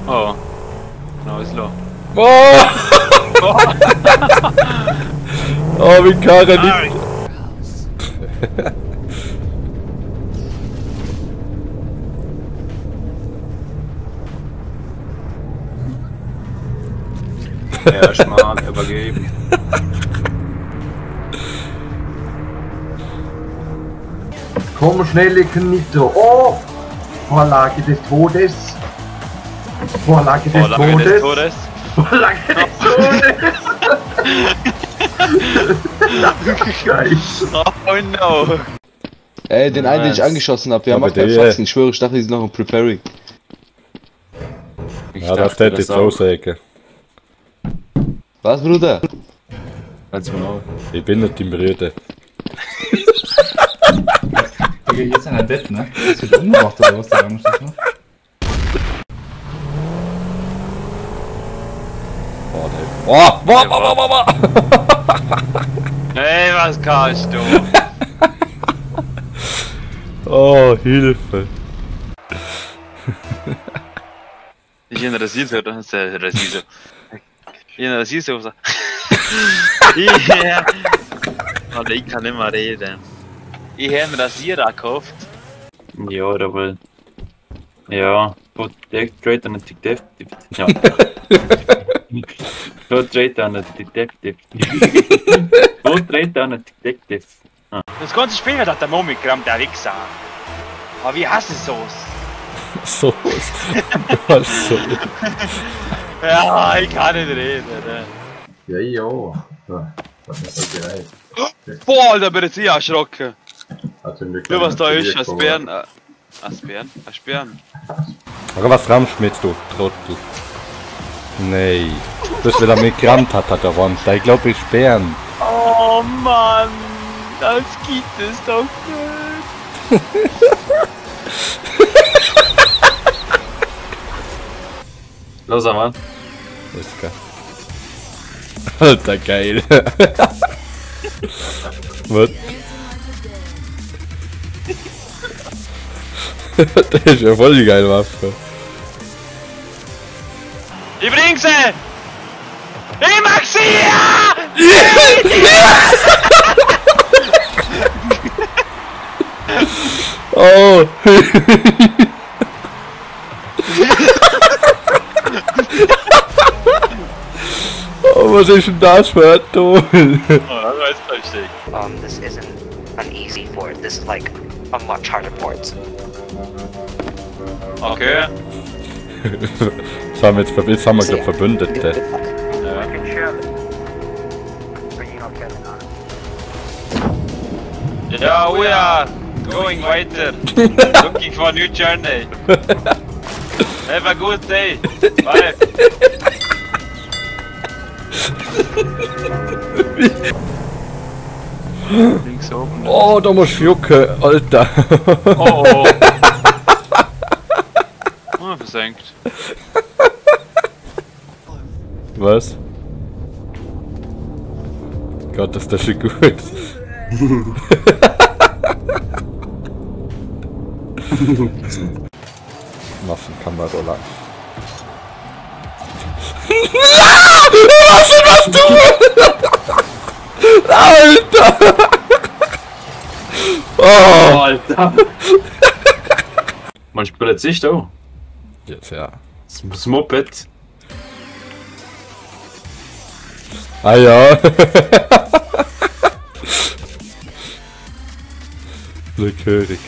Oh. Nou is lo. Oh! Oh, wie kann er nicht? Ja, schmal übergeben. Komm schnell, Nitro. Oh! Vorlage des Todes. Vorlage des Todes. Vorlage des Todes. Oh no. Ey, den einen, den ich angeschossen hab, der macht keinen Faxen. Ich schwöre, ich dachte, die sind noch im Preparing. Ja, das hätte ich so sagen. Was, Bruder? Als genau. Ich bin nicht im Brüder. Digga, jetzt in der Bett, ne? Das wird umgebracht oder was der Angst macht? Oh, boah. Hey, was kannst du? Oh, Hilfe. Ich in der Siso, oder? Das ist der Siso. In der Siso. Ja. Alter, ich kann nicht mehr reden. Ich habe einen Rasierer gekauft. Ja, aber... Ja, gut, der Trade an den Detective. Ja. Gut, Trade an den Detective. Gut, Trade an den Detective. Das ganze Spiel hat der Momikram, der Wichser. Aber wie hast du so's? So. Was so? Ja, ich kann nicht reden. Ne? Ja, ja. Das ist so bereit. Boah, Alter, bin ich erschrocken. Also, Du, was da ist, als Bären. Als Bären? Aber was ramschmitzt du, Trottel? Nee. Das wieder mit gerammt hat an der Wand. Ich glaube, ich Bären. Oh Mann, das gibt es doch nicht. Los, Mann. Ist geil. Alter, geil. Was? Das ist ja voll die geile Waffe. Ich bring sie! Ich mag sie! Oh! Oh, was ist denn das für ein Ton? Oh, das ist lustig. This isn't an easy port. This is like a much harder port. Okay. Das haben wir jetzt haben wir glaube Verbündete. Ja, we are going weiter. Looking for a new journey. Have a good day. Bye. Links oben. Oh, da muss ich jucken, Alter. Oh. Oh, versenkt. Was? Gott, ist das schon gut. Waffenkamera. Was du? Alter! Oh! Alter! Man spielt sich da. Jetzt ja. Das Moped. Ah ja. Likörig.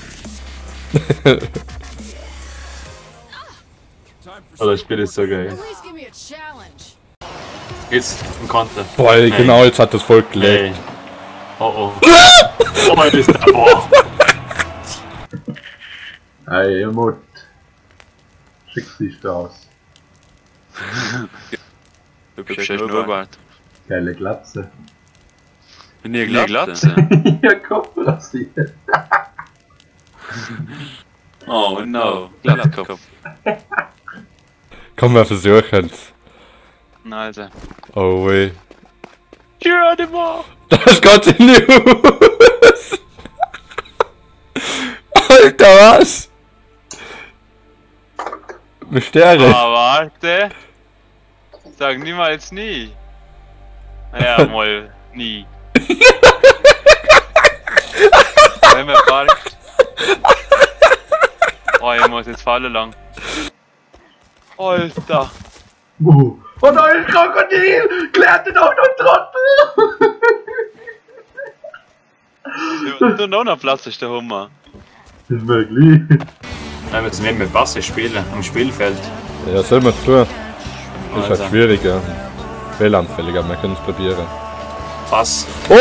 Oh, das Spiel ist so geil. Jetzt ein Konter. Boah, hey. Genau, jetzt hat das voll gelegt. Hey. Oh oh. Oh, das ist der Boah. Hey, Mut. Schick dich da aus. Hübscher Schnurrbart. Geile Glatze. Bin ihr Glatze? Ja, Kopf rasiert. Oh no. Glattkopf. Komm, wir versuchen's. Alter. Oh weh. Ja, die war. Das geht in die Hose. Alter, was? Mystere. Ah, warte. Sag niemals nie. Ja, mal nie. Wenn man parkt. Oh, ich muss jetzt fallen lang. Alter. Oh, da ist Krokodil! Klärt den auch noch Trottel! Du noch ein Platz ist der Hummer. Das ist wirklich. Nein, wir müssen nicht mit Wasser spielen, am Spielfeld. Ja, soll man tun. Das ist Also. halt schwieriger. Fehlanfälliger, wir können es probieren. Pass. Oh!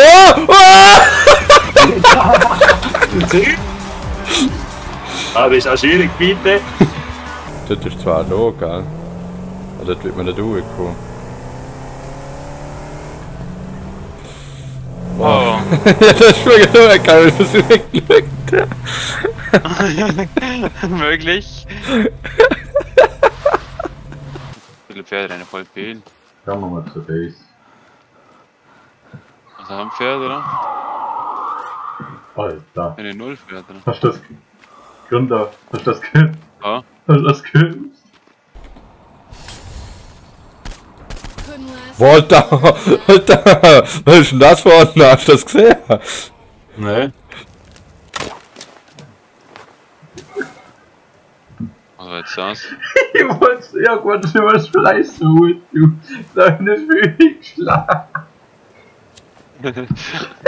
Ah, das ist auch schwierig, bitte. Das ist zwar low, gell? Aber das wird man nicht durchkommen. Oh. Ja, das ist schon genau geil, wenn das weggelegt. Möglich. Viele Pferde rennen voll viel. Kommen wir mal zur Base. Was haben Pferde, oder? Alter. Eine Null Pferde, oder? Hast du das... Günther, hast du das gehört? Ja. Hast du das gehört? Alter! Alter! Was ist denn das für unten? Hast du das gesehen? Ne. Was war jetzt das? Ich wollte irgendwann schon was Fleisch holen, du. Deine Schwierigschlag.